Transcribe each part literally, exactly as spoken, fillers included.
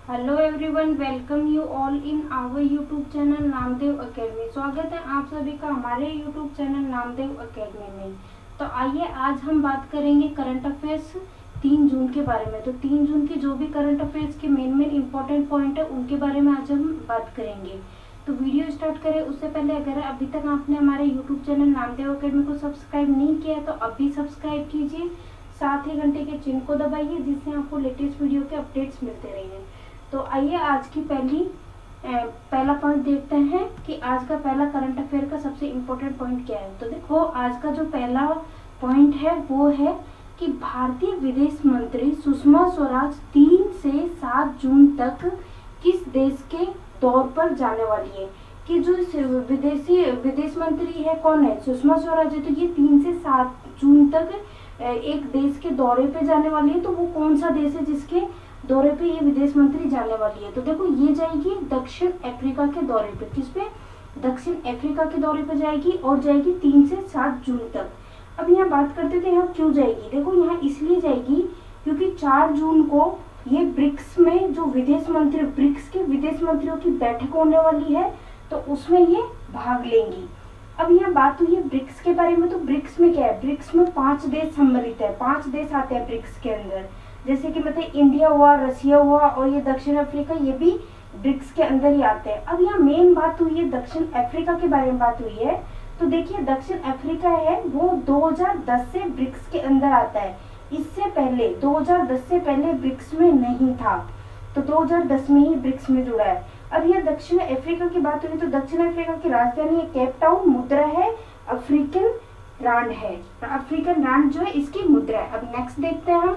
Hello everyone, welcome you all in our YouTube channel Namdev academy. स्वागत है आप सभी का हमारे यूट्यूब चैनल नामदेव एकेडमी में। तो आइए आज हम बात करेंगे करंट अफेयर्स तीन जून के बारे में। तो तीन जून की जो भी करंट अफेयर्स के मेन मेन इंपॉर्टेंट पॉइंट है उनके बारे में आज हम बात करेंगे। तो वीडियो स्टार्ट करें उससे पहले अगर अभी तक आपने हमारे यूट्यूब चैनल नामदेव एकेडमी को सब्सक्राइब नहीं किया है तो अभी सब्सक्राइब कीजिए, साथ ही घंटे के चिन्ह को दबाइए जिससे आपको लेटेस्ट वीडियो के अपडेट्स मिलते रहेंगे। तो आइए आज की पहली पहला पॉइंट देखते हैं कि आज का पहला करंट अफेयर का सबसे इम्पोर्टेंट पॉइंट क्या है। तो देखो आज का जो पहला पॉइंट है वो है कि भारतीय विदेश मंत्री सुषमा स्वराज तीन से सात जून तक किस देश के दौर पर जाने वाली है। कि जो विदेशी विदेश मंत्री है कौन है, सुषमा स्वराज है। तो ये तीन से सात जून तक एक देश के दौरे पे जाने वाली है। तो वो कौन सा देश है जिसके दौरे पे ये विदेश मंत्री जाने वाली है। तो देखो ये जाएगी दक्षिण अफ्रीका के दौरे पे। किस पे? दक्षिण अफ्रीका के दौरे पे जाएगी और जाएगी तीन से सात जून तक। अब यहाँ बात करते थे यहाँ क्यों जाएगी। देखो यहाँ इसलिए जाएगी क्योंकि चार जून को ये ब्रिक्स में जो विदेश मंत्री ब्रिक्स के विदेश मंत्रियों की बैठक होने वाली है तो उसमें ये भाग लेंगी। अब यहाँ बात हुई है ब्रिक्स के बारे में। तो ब्रिक्स में क्या है, ब्रिक्स में पांच देश सम्मिलित है, पांच देश आते हैं ब्रिक्स के अंदर। जैसे कि मतलब इंडिया हुआ, रशिया हुआ और ये दक्षिण अफ्रीका, ये भी ब्रिक्स के अंदर ही आते हैं। अब यहाँ मेन बात हुई है दक्षिण अफ्रीका के बारे में बात हुई है। तो देखिए दक्षिण अफ्रीका है वो दो हज़ार दस से ब्रिक्स के अंदर आता है। इससे पहले दो हज़ार दस से पहले ब्रिक्स में नहीं था, तो दो हज़ार दस में ही ब्रिक्स में जुड़ा है। अब यह दक्षिण अफ्रीका की बात हुई तो दक्षिण अफ्रीका की राजधानी है केप टाउन, मुद्रा है अफ्रीकन रांड है, अफ्रीकन रांड जो है इसकी मुद्रा है। अब नेक्स्ट देखते हैं हम।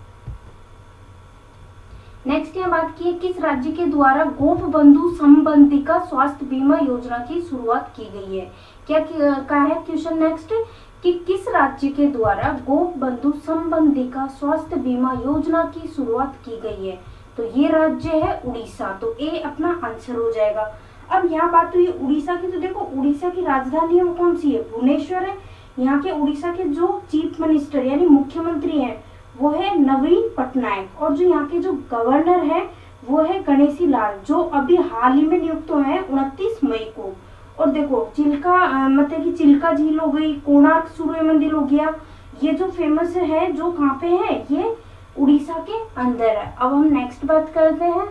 नेक्स्ट यहाँ बात की है किस राज्य के द्वारा गोप बंधु संबंधिका स्वास्थ्य बीमा योजना की शुरुआत की गई है। क्या कहा है क्वेश्चन नेक्स्ट कि किस राज्य के द्वारा गोप बंधु संबंधिका स्वास्थ्य बीमा योजना की शुरुआत की गई है। तो ये राज्य है उड़ीसा। तो ए अपना आंसर हो जाएगा। अब यहाँ बात हुई उड़ीसा की। तो देखो उड़ीसा की राजधानी है वो कौन सी है, भुवनेश्वर है। यहाँ के उड़ीसा के जो चीफ मिनिस्टर यानी मुख्यमंत्री हैं वो है नवीन पटनायक और जो यहाँ के जो गवर्नर है वो है गणेशी लाल, जो अभी हाल ही में नियुक्त हुए हैं उनतीस मई को। और देखो चिल्का मतलब कि चिल्का झील हो गई, कोणार्क सूर्य मंदिर हो गया, ये जो फेमस है जो कहाँ पे है, ये उड़ीसा के अंदर है। अब हम नेक्स्ट बात करते हैं।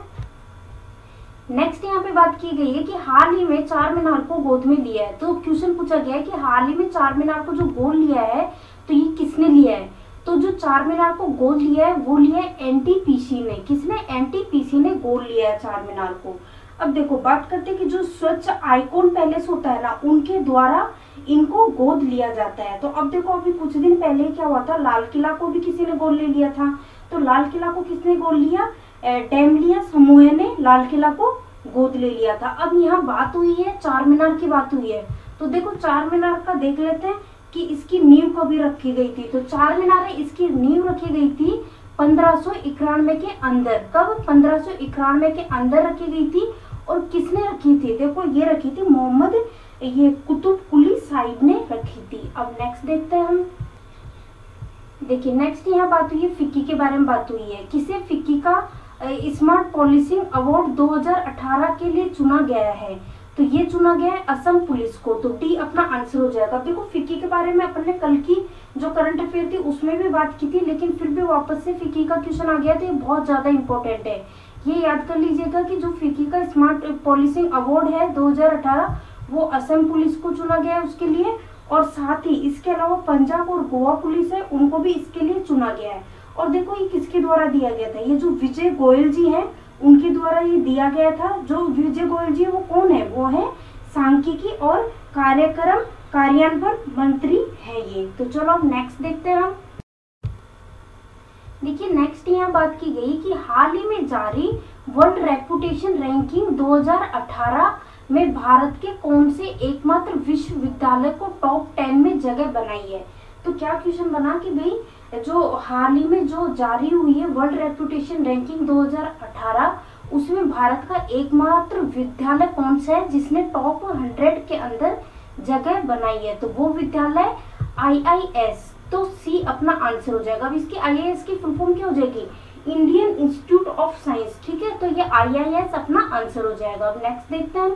नेक्स्ट यहाँ पे बात की गई है कि हाल ही में चार मीनार को गोद में लिया है। तो क्वेश्चन पूछा गया है कि हाल ही में चार मीनार को जो गोद लिया है तो ये किसने लिया है। तो जो चार मीनार को गोद लिया है वो लिया है एनटीपीसी ने। किसने? एनटीपीसी ने गोद लिया है चार मीनार को। अब देखो बात करते हैं कि जो स्वच्छ आइकॉन पैलेस होता है ना उनके द्वारा इनको गोद लिया जाता है। तो अब देखो अभी कुछ दिन पहले क्या हुआ था, लाल किला को भी किसी ने गोद ले लिया था। तो लाल किला को किसने गोद लिया? डैमलिया समूह ने लाल किला को गोद ले लिया था। अब यहाँ बात हुई है चार मीनार की बात हुई है। तो देखो चार मीनार का देख लेते हैं कि इसकी नींव कभी रखी गई थी। तो चार मीनार है इसकी नींव रखी गई थी पंद्रह सौ इक्यानवे के अंदर। कब? पंद्रह सौ इक्यानवे के अंदर रखी गई थी। और किसने रखी थी? देखो ये रखी थी मोहम्मद ये कुतुब कुली साहिब ने रखी थी। अब नेक्स्ट देखते हैं हम। देखिए नेक्स्ट यहाँ बात हुई है फिक्की के बारे में बात हुई है। किसे फिक्की का स्मार्ट पॉलिसिंग अवार्ड दो हज़ार अठारह के लिए चुना गया है। तो ये चुना गया है असम पुलिस को। तो डी अपना आंसर हो जाएगा। देखो फिक्की के बारे में अपन ने कल की जो करंट अफेयर थी उसमें भी बात की थी, लेकिन फिर भी वापस से फिक्की का क्वेश्चन आ गया तो ये बहुत ज्यादा इंपॉर्टेंट है। ये याद कर लीजिएगा कि जो फिक्की का स्मार्ट पॉलिसिंग अवार्ड है दो हज़ार अठारह वो असम पुलिस को चुना गया है उसके लिए, और साथ ही इसके अलावा पंजाब और गोवा पुलिस है उनको भी इसके लिए चुना गया है। और देखो ये किसके द्वारा दिया गया था, ये जो विजय गोयल जी है उनके द्वारा ये दिया गया था। जो विजय गोयल जी वो कौन है, वो है सांख्यिकी और कार्यक्रम कार्यान्वयन मंत्री है ये। तो चलो अब नेक्स्ट देखते हैं हम। देखिए नेक्स्ट यहाँ बात की गई कि हाल ही में जारी वर्ल्ड रेपुटेशन रैंकिंग दो हज़ार अठारह में भारत के कौन से एकमात्र विश्वविद्यालय को टॉप टेन में जगह बनाई है। तो क्या क्वेश्चन बना कि भाई जो हाल ही में जो जारी हुई है वर्ल्ड रेपुटेशन रैंकिंग दो हज़ार अठारह उसमें भारत का एकमात्र विद्यालय कौन सा है जिसने टॉप हंड्रेड के अंदर जगह बनाई है। तो वो विद्यालय आई आई एस। तो सी अपना आंसर हो जाएगा। अब इसकी आई आई एस की फुल फॉर्म क्या हो जाएगी, इंडियन इंस्टीट्यूट ऑफ साइंस। ठीक है, तो ये आई आई एस अपना आंसर हो जाएगा। अब नेक्स्ट देखते हैं।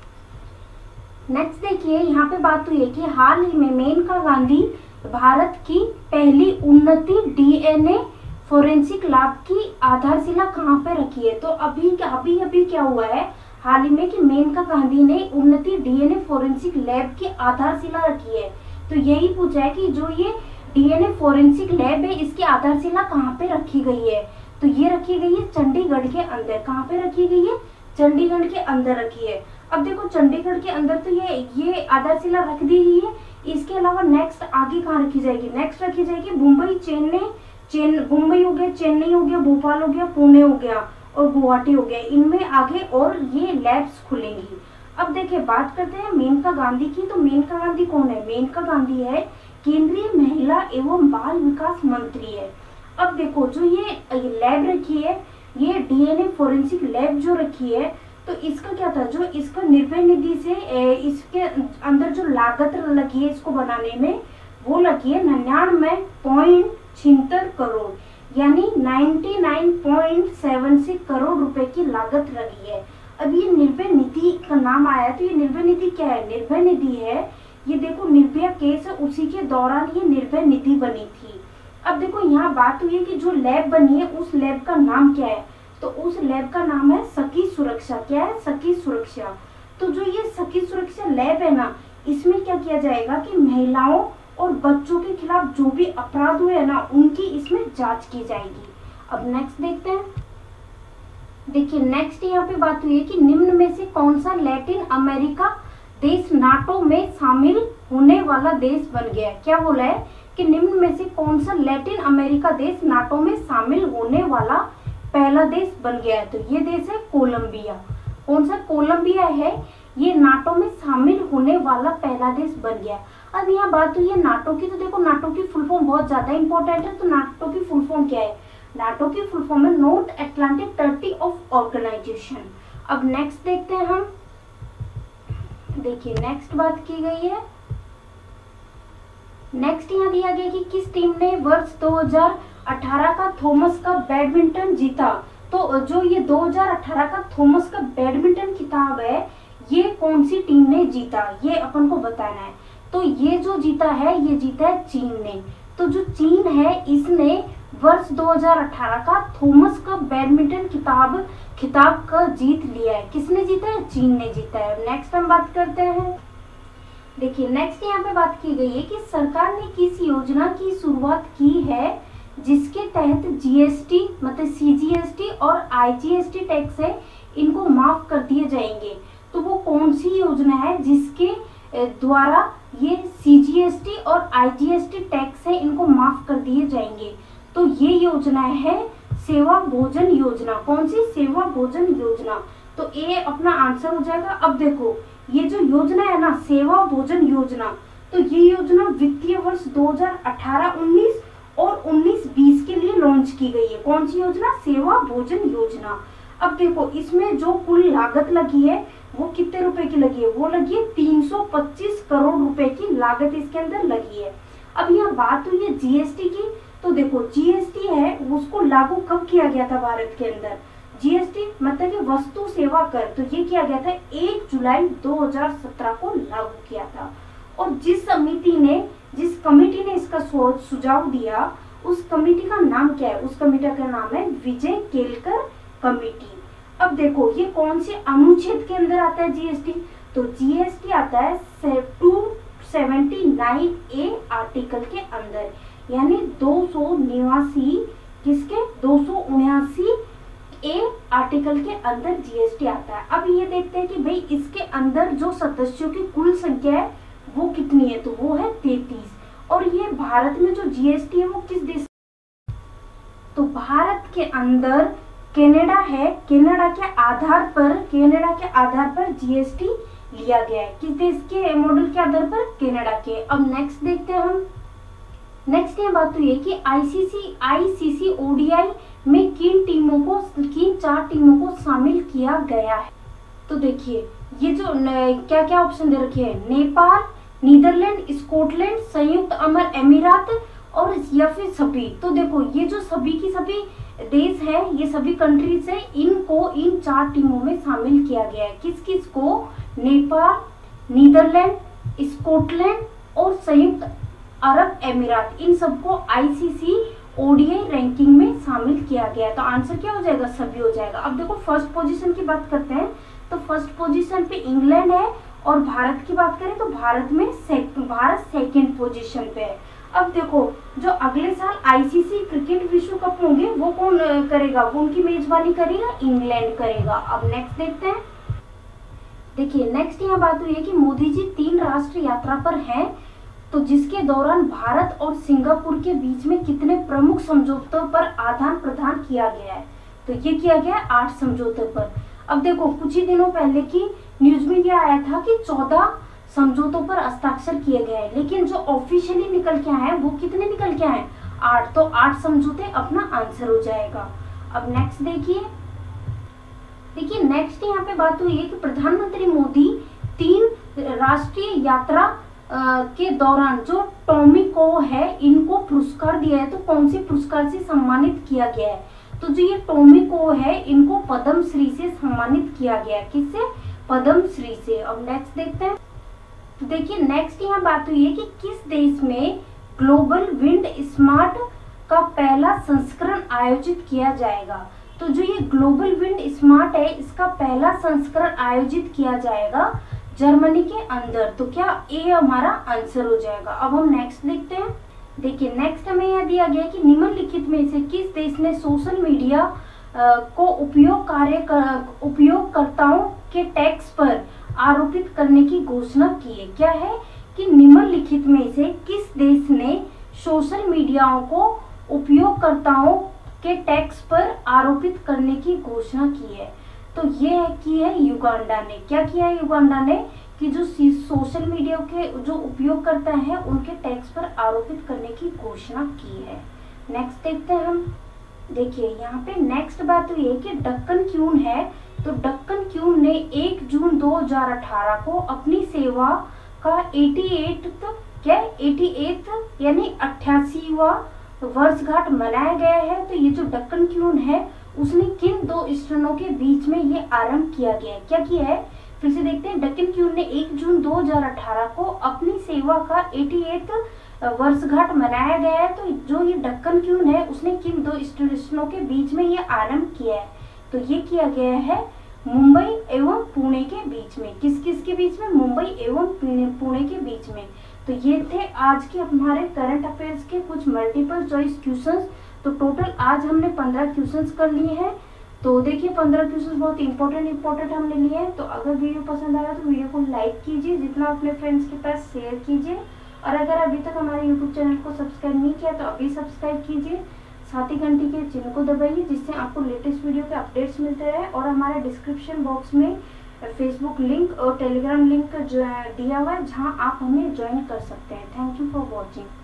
नेक्स्ट देखिए, यहाँ पे बात हुई है कि हाल ही में मेनका गांधी भारत की पहली उन्नति डीएनए फोरेंसिक लैब की आधारशिला कहाँ पे रखी है। तो अभी अभी अभी क्या हुआ है हाल ही में कि मेनका गांधी ने उन्नति डीएनए फोरेंसिक लैब की आधारशिला रखी है। तो यही पूछा है कि जो ये डीएनए फोरेंसिक लैब है इसकी आधारशिला कहाँ पे रखी गई है। तो ये रखी गई है चंडीगढ़ के अंदर। कहाँ पे रखी गई है? चंडीगढ़ के अंदर रखी है। अब देखो चंडीगढ़ के अंदर तो ये ये आधारशिला रख दी गई है। इसके अलावा नेक्स्ट आगे कहाँ रखी जाएगी? नेक्स्ट रखी जाएगी मुंबई, चेन्नई, चेन मुंबई हो गया, चेन्नई हो गया, भोपाल हो गया, पुणे हो गया और गुवाहाटी हो गया। इनमें आगे और ये लैब्स खुलेंगी। अब देखिए बात करते हैं मेनका गांधी की। तो मेनका गांधी कौन है? मेनका गांधी है केंद्रीय महिला एवं बाल विकास मंत्री है। अब देखो जो ये लैब रखी है, ये डीएनए फोरेंसिक लैब जो रखी है, तो इसका क्या था, जो इसका निर्भय निधि से इसके अंदर जो लागत लगी है इसको बनाने में, वो लगी है निन्यानवे पॉइंट छिहत्तर करोड़, यानी निन्यानवे पॉइंट छिहत्तर करोड़ रुपए की लागत लगी है। अब ये निर्भय निधि का नाम आया, तो ये निर्भय निधि क्या है? निर्भय निधि है, ये देखो निर्भया केस है, उसी के दौरान ये निर्भय निधि बनी थी। अब देखो यहाँ बात हुई है कि जो लैब बनी है उस लैब का नाम क्या है। तो उस लैब का नाम है सखी सुरक्षा। क्या है? सखी सुरक्षा। तो जो ये सखी सुरक्षा लैब है ना, इसमें क्या किया जाएगा कि महिलाओं और बच्चों के खिलाफ जो भी अपराध हुए है ना, उनकी इसमें जांच की जाएगी। अब नेक्स्ट देखते हैं। देखिए नेक्स्ट यहाँ पे बात हुई है कि निम्न में से कौन सा लैटिन अमेरिका देश नाटो में शामिल होने वाला देश बन गया। क्या बोला है कि निम्न में से कौन सा लैटिन अमेरिका देश नाटो में शामिल होने वाला पहला देश बन गया है। तो ये देश है कोलंबिया। कौन सा? कोलंबिया है, ये नाटो में शामिल होने वाला पहला देश बन गया। अब यहाँ बात हुई है नाटो की। तो देखो नाटो की फुल फॉर्म बहुत ज्यादा इंपॉर्टेंट है। तो नाटो की फुल फॉर्म क्या है? नाटो की फुल फॉर्म है north Atlantic treaty of organization. अब नेक्स्ट देखते हैं हम। देखिए नेक्स्ट बात की गई है। नेक्स्ट यहाँ दिया गया कि किस टीम ने वर्ष दो हज़ार अठारह का थॉमस का बैडमिंटन जीता। तो जो ये दो हज़ार अठारह का थॉमस का बैडमिंटन खिताब है, ये कौन सी टीम ने जीता, ये अपन को बताना है। तो ये जो जीता है, ये जीता है चीन ने। तो जो चीन है इसने वर्ष दो हज़ार अठारह का थॉमस का बैडमिंटन खिताब खिताब का जीत लिया है। किसने जीता है? चीन ने जीता है। नेक्स्ट हम बात करते हैं। देखिए नेक्स्ट यहाँ पे बात की गई है कि सरकार ने किस योजना की शुरुआत की है जिसके तहत जीएसटी मतलब सीजीएसटी और आईजीएसटी टैक्स है इनको माफ कर दिए जाएंगे। तो वो कौन सी योजना है जिसके द्वारा ये सीजीएसटी और आईजीएसटी टैक्स है इनको माफ कर दिए जाएंगे। तो ये योजना है सेवा भोजन योजना। कौन सी? सेवा भोजन योजना। तो ए अपना आंसर हो जाएगा। अब देखो ये जो योजना है ना, सेवा भोजन योजना, तो ये योजना वित्तीय वर्ष दो हज़ार अठारह उन्नीस और उन्नीस बीस के लिए लॉन्च की गई है। कौन सी योजना? सेवा भोजन योजना। अब देखो इसमें जो कुल लागत लगी है वो कितने रुपए की लगी है? वो लगी है तीन सौ पच्चीस करोड़ रुपए की लागत इसके अंदर लगी है। अब यहाँ बात हुई है जीएसटी की। तो देखो जीएसटी है उसको लागू कब किया गया था भारत के अंदर? जीएसटी मतलब कि वस्तु सेवा कर, तो ये किया गया था एक जुलाई दो हज़ार सत्रह को लागू किया था। और जिस समिति ने जिस कमेटी ने इसका सुझाव दिया उस कमेटी का नाम क्या है? उस कमेटी का नाम है विजय केलकर कमेटी। अब देखो ये कौन से अनुच्छेद के अंदर आता है जीएसटी? तो जीएसटी आता है two seventy nine A article के अंदर, यानी दो सौ निवासी किसके? दो सौ उन्यासी ए आर्टिकल के अंदर जीएसटी आता है। अब ये देखते हैं कि भाई इसके अंदर जो सदस्यों की कुल संख्या है वो कितनी है? तो वो है तैंतीस। और ये भारत में जो जीएसटी है वो किस देश? तो भारत के अंदर कनाडा है। कनाडा के आधार पर कनाडा के आधार पर जीएसटी लिया गया है। किस देश के मॉडल के आधार पर? कनाडा के। अब नेक्स्ट देखते हैं हम। नेक्स्ट ये बात हुई है कि आईसीसी आईसीसी ओडीआई में किन टीमों को किन चार टीमों को शामिल किया गया है। तो देखिए ये जो क्या क्या ऑप्शन दे रखे हैं, नेपाल, नीदरलैंड, स्कॉटलैंड, संयुक्त अरब अमीरात और या फिर सभी। तो देखो ये जो सभी की सभी देश है, ये सभी कंट्रीज है, इनको इन चार टीमों में शामिल किया गया है। किस किस को? नेपाल, नीदरलैंड, स्कॉटलैंड और संयुक्त अरब अमीरात, इन सबको आईसीसी ओडीआई रैंकिंग में शामिल किया गया है। तो आंसर क्या हो जाएगा? सभी हो जाएगा। अब देखो फर्स्ट पोजीशन की बात करते हैं, तो फर्स्ट पोजीशन पे इंग्लैंड है, और भारत की बात करें तो भारत में सेक, भारत सेकंड पोजीशन पे है। अब देखो जो अगले साल आईसीसी क्रिकेट विश्व कप होंगे वो कौन करेगा? वो उनकी मेजबानी करेगा, इंग्लैंड करेगा। अब नेक्स्ट देखते हैं। देखिए नेक्स्ट यहाँ बात हुई है कि मोदी जी तीन राष्ट्र यात्रा पर हैं, तो जिसके दौरान भारत और सिंगापुर के बीच में कितने प्रमुख समझौतों पर आदान प्रदान किया गया है? तो ये किया गया है आठ समझौतों पर। अब देखो कुछ ही दिनों पहले की न्यूज में क्या आया था कि चौदह समझौतों पर हस्ताक्षर किए गए हैं, लेकिन जो ऑफिशियली निकल के आए हैं वो कितने निकल के आए? आठ। तो आठ समझौते अपना आंसर हो जाएगा। अब नेक्स्ट देखिए, देखिए नेक्स्ट यहाँ पे बात हुई है कि प्रधानमंत्री मोदी तीन राष्ट्रीय यात्रा के दौरान जो टोमिको है इनको पुरस्कार दिया है, तो कौन से पुरस्कार से सम्मानित किया गया है? तो जो ये टोमिको है इनको पद्म श्री से सम्मानित किया गया है। किससे? पद्म श्री से। अब नेक्स्ट देखते हैं। देखिए नेक्स्ट यहाँ बात हुई है कि किस देश में ग्लोबल विंड स्मार्ट का पहला संस्करण आयोजित किया जाएगा? तो जो ये ग्लोबल विंड स्मार्ट है इसका पहला संस्करण आयोजित किया जाएगा जर्मनी के अंदर। तो क्या ए हमारा आंसर हो जाएगा। अब हम नेक्स्ट देखते हैं। देखिए नेक्स्ट हमें यह दिया गया कि निम्नलिखित में से किस देश ने सोशल मीडिया को उपयोग कार्य कर, उपयोगकर्ताओं के टैक्स पर आरोपित करने की घोषणा की है? क्या है कि निम्नलिखित में से किस देश ने सोशल मीडियाओं को उपयोगकर्ताओं के टैक्स पर आरोपित करने की घोषणा की है? तो ये है कि है युगांडा ने। क्या किया है युगांडा ने कि जो सोशल मीडिया के जो उपयोगकर्ता हैं उनके टैक्स पर आरोपित करने की घोषणा की है। नेक्स्ट देखते हैं हम। देखिए यहाँ पे नेक्स्ट बात हुई है कि डक्कन क्यून है, तो डक्कन क्यून ने एक जून दो हज़ार अठारह को अपनी सेवा का अठासीवां क्या अठासी यानी अट्ठासीवां वर्षगांठ मनाया गया है। तो ये जो डक्कन क्यून है उसने किन दो स्टेशनों के बीच में ये आरंभ किया गया है? क्या किया है? फिर से देखते हैं। डक्कन क्यून ने एक जून दो हज़ार अठारह को अपनी सेवा का अठासीवां वर्षगांठ मनाया गया है। तो जो ये डक्कन क्यून है उसने किन दो स्टेशनों के बीच में ये आरंभ किया है? तो ये किया गया है मुंबई एवं पुणे के बीच में। किस किस के बीच में? मुंबई एवं पुणे के बीच में। तो ये थे आज के हमारे करंट अफेयर्स के कुछ मल्टीपल चॉइस क्वेश्चंस। तो टोटल आज हमने पंद्रह क्वेश्चंस कर लिए हैं। तो देखिए पंद्रह क्वेश्चंस बहुत इंपॉर्टेंट इंपॉर्टेंट हमने लिए हैं। तो अगर वीडियो पसंद आया तो वीडियो को लाइक कीजिए, जितना अपने फ्रेंड्स के पास शेयर कीजिए, और अगर अभी तक हमारे यूट्यूब चैनल को सब्सक्राइब नहीं किया तो अभी सब्सक्राइब कीजिए, साथ ही घंटी के चिन्ह को दबाइए जिससे आपको लेटेस्ट वीडियो के अपडेट्स मिलते रहे। और हमारे डिस्क्रिप्शन बॉक्स में फेसबुक लिंक और टेलीग्राम लिंक जो दिया हुआ है जहाँ आप हमें ज्वाइन कर सकते हैं। Thank you for watching.